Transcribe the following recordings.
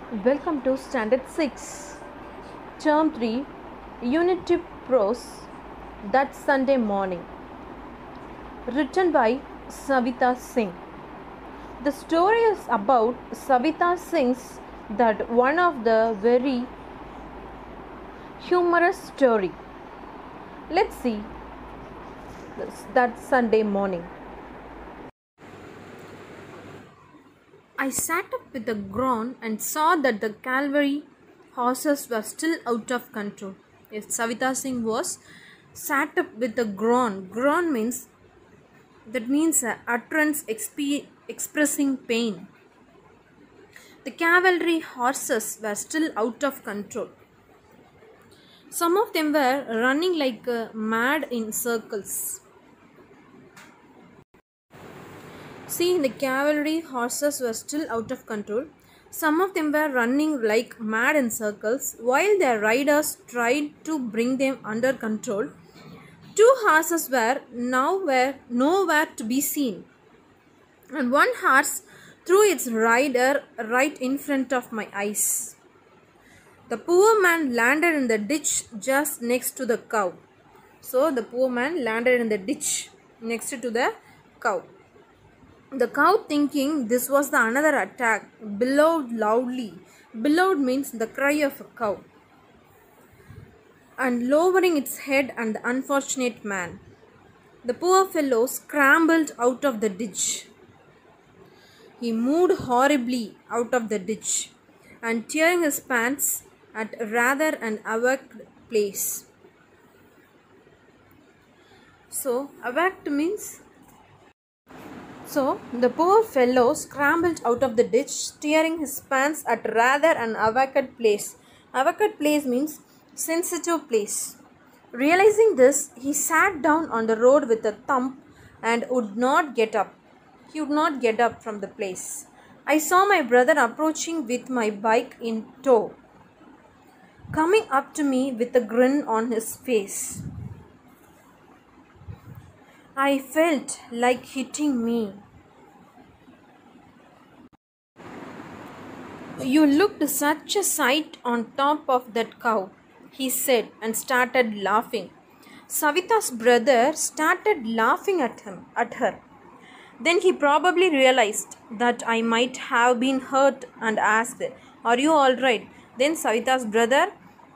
Welcome to Standard 6, Term 3, Unit 2 Prose, That Sunday Morning. Written by Savita Singh. The story is about Savita Singh's that one of the very humorous story. Let's see that Sunday morning. I sat up with a groan and saw that the cavalry horses were still out of control. Yes, Savita Singh was sat up with a groan. Groan means utterance expressing pain. The cavalry horses were still out of control. Some of them were running like mad in circles. See, the cavalry horses were still out of control. Some of them were running like mad in circles while their riders tried to bring them under control. Two horses were nowhere to be seen, and one horse threw its rider right in front of my eyes. The poor man landed in the ditch just next to the cow. So the poor man landed in the ditch next to the cow. The cow, thinking this was the another attack, bellowed loudly. Bellowed means the cry of a cow. And lowering its head at the unfortunate man. The poor fellow scrambled out of the ditch. He moved horribly out of the ditch and tearing his pants at rather an awkward place. So, awkward means the poor fellow scrambled out of the ditch, tearing his pants at rather an awkward place. Awkward place means sensitive place. Realizing this, he sat down on the road with a thump and would not get up. He would not get up from the place. I saw my brother approaching with my bike in tow, coming up to me with a grin on his face. I felt like hitting me. You looked such a sight on top of that cow, he said and started laughing. Savita's brother started laughing at her. Then he probably realized that I might have been hurt and asked, "Are you all right?" Then Savita's brother,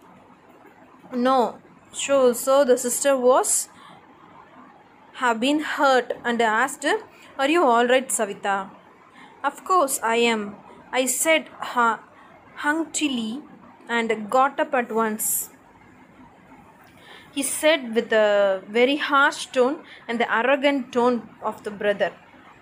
no. So the sister was have been hurt and asked, "Are you all right, Savita?" "Of course I am," I said hunkily and got up at once. He said with a very harsh tone and the arrogant tone of the brother.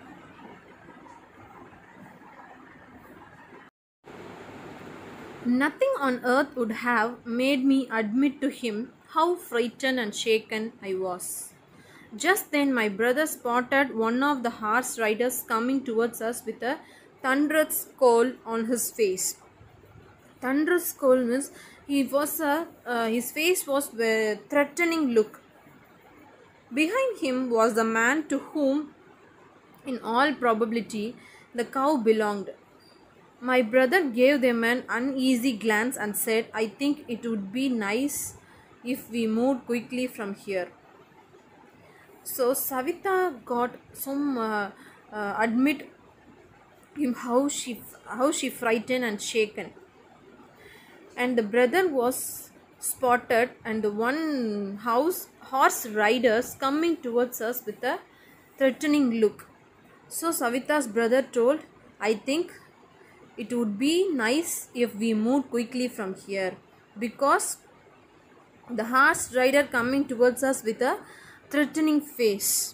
Nothing on earth would have made me admit to him how frightened and shaken I was. Just then my brother spotted one of the horse riders coming towards us with a thunderous scowl on his face. Thunderous scowl means his face was a threatening look. Behind him was the man to whom, in all probability, the cow belonged. My brother gave them an uneasy glance and said, "I think it would be nice if we moved quickly from here." So Savita got some admit him how she frightened and shaken, and the brother was spotted and the one horse riders coming towards us with a threatening look. So Savita's brother told, "I think it would be nice if we moved quickly from here," because the horse rider coming towards us with a threatening face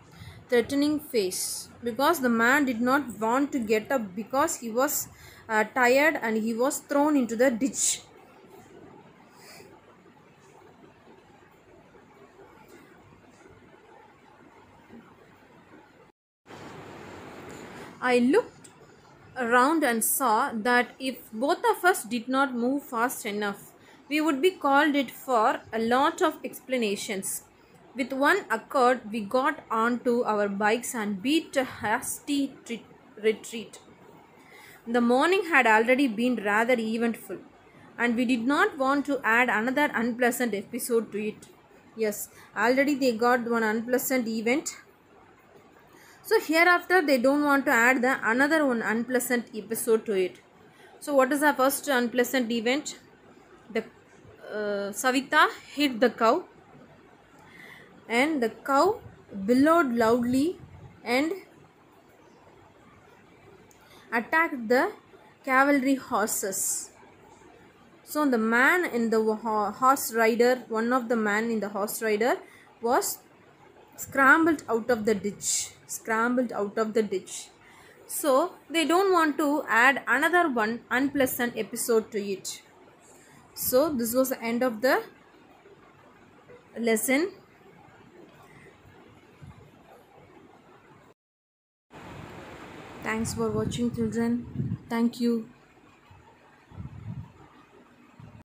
because the man did not want to get up because he was tired and he was thrown into the ditch. I looked around and saw that if both of us did not move fast enough, we would be called it for a lot of explanations. With one accord, we got onto our bikes and beat a hasty retreat. The morning had already been rather eventful, and we did not want to add another unpleasant episode to it. Yes, already they got one unpleasant event. So hereafter they don't want to add the another one unpleasant episode to it. So what is the first unpleasant event? The Savita hit the cow, and the cow bellowed loudly and attacked the cavalry horses. So the man in the horse rider, one of the man in the horse rider was scrambled out of the ditch. So they don't want to add another one unpleasant episode to it. So this was the end of the lesson. Thanks for watching, children. Thank you.